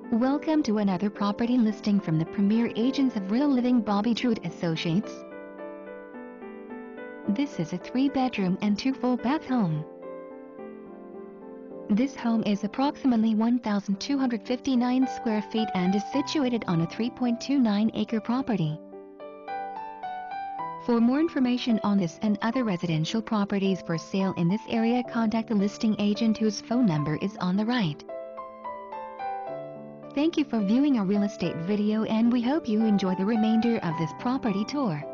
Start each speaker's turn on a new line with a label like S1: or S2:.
S1: Welcome to another property listing from the premier agents of Real Living Bobby Drude Associates. This is a 3-bedroom and 2 full bath home. This home is approximately 1,259 square feet and is situated on a 3.29 acre property. For more information on this and other residential properties for sale in this area, contact the listing agent whose phone number is on the right. Thank you for viewing our real estate video, and we hope you enjoy the remainder of this property tour.